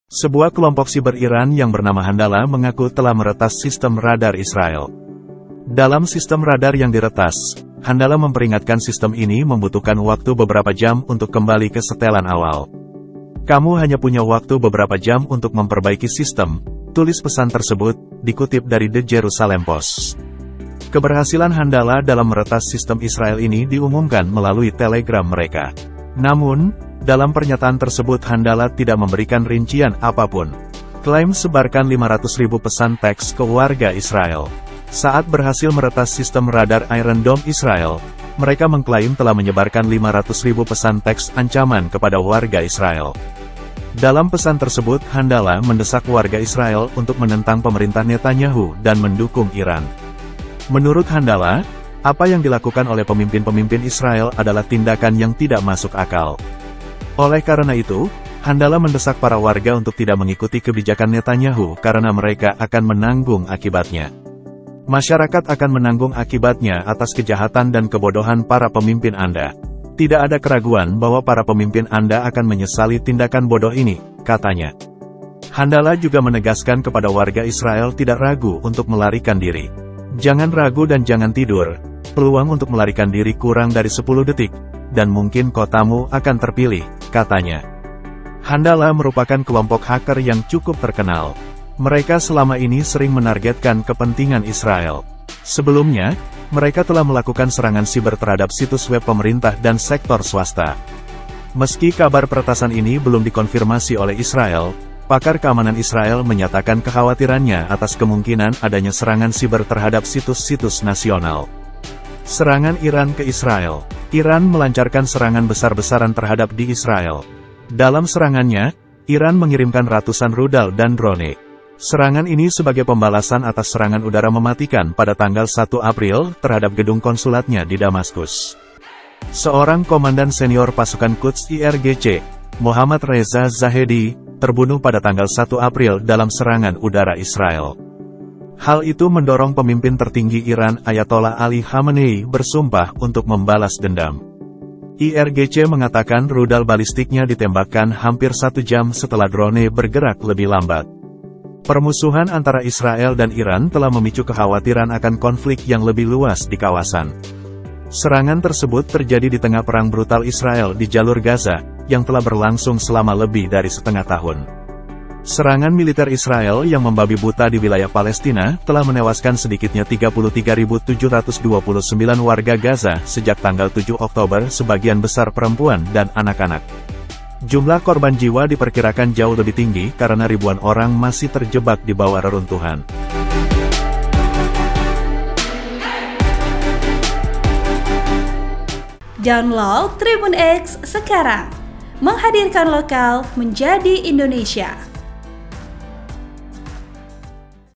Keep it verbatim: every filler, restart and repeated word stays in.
Sebuah kelompok siber Iran yang bernama Handala mengaku telah meretas sistem radar Israel. Dalam sistem radar yang diretas, Handala memperingatkan sistem ini membutuhkan waktu beberapa jam untuk kembali ke setelan awal. Kamu hanya punya waktu beberapa jam untuk memperbaiki sistem, tulis pesan tersebut, dikutip dari The Jerusalem Post. Keberhasilan Handala dalam meretas sistem Israel ini diumumkan melalui Telegram mereka. Namun, dalam pernyataan tersebut Handala tidak memberikan rincian apapun. Klaim sebarkan lima ratus ribu pesan teks ke warga Israel. Saat berhasil meretas sistem radar Iron Dome Israel, mereka mengklaim telah menyebarkan lima ratus ribu pesan teks ancaman kepada warga Israel. Dalam pesan tersebut, Handala mendesak warga Israel untuk menentang pemerintah Netanyahu dan mendukung Iran. Menurut Handala, apa yang dilakukan oleh pemimpin-pemimpin Israel adalah tindakan yang tidak masuk akal. Oleh karena itu, Handala mendesak para warga untuk tidak mengikuti kebijakan Netanyahu karena mereka akan menanggung akibatnya. Masyarakat akan menanggung akibatnya atas kejahatan dan kebodohan para pemimpin Anda. Tidak ada keraguan bahwa para pemimpin Anda akan menyesali tindakan bodoh ini, katanya. Handala juga menegaskan kepada warga Israel tidak ragu untuk melarikan diri. Jangan ragu dan jangan tidur, peluang untuk melarikan diri kurang dari sepuluh detik, dan mungkin kotamu akan terpilih, katanya. Handala merupakan kelompok hacker yang cukup terkenal. Mereka selama ini sering menargetkan kepentingan Israel. Sebelumnya, mereka telah melakukan serangan siber terhadap situs web pemerintah dan sektor swasta. Meski kabar peretasan ini belum dikonfirmasi oleh Israel, pakar keamanan Israel menyatakan kekhawatirannya atas kemungkinan adanya serangan siber terhadap situs-situs nasional. Serangan Iran ke Israel. Iran melancarkan serangan besar-besaran terhadap di Israel. Dalam serangannya, Iran mengirimkan ratusan rudal dan drone. Serangan ini sebagai pembalasan atas serangan udara mematikan pada tanggal satu April terhadap gedung konsulatnya di Damaskus. Seorang komandan senior pasukan Quds I R G C, Muhammad Reza Zahedi, terbunuh pada tanggal satu April dalam serangan udara Israel. Hal itu mendorong pemimpin tertinggi Iran Ayatollah Ali Khamenei bersumpah untuk membalas dendam. I R G C mengatakan rudal balistiknya ditembakkan hampir satu jam setelah drone bergerak lebih lambat. Permusuhan antara Israel dan Iran telah memicu kekhawatiran akan konflik yang lebih luas di kawasan. Serangan tersebut terjadi di tengah perang brutal Israel di jalur Gaza, yang telah berlangsung selama lebih dari setengah tahun. Serangan militer Israel yang membabi buta di wilayah Palestina telah menewaskan sedikitnya tiga puluh tiga ribu tujuh ratus dua puluh sembilan warga Gaza sejak tanggal tujuh Oktober, sebagian besar perempuan dan anak-anak. Jumlah korban jiwa diperkirakan jauh lebih tinggi karena ribuan orang masih terjebak di bawah reruntuhan. Download Tribun X sekarang, menghadirkan lokal menjadi Indonesia.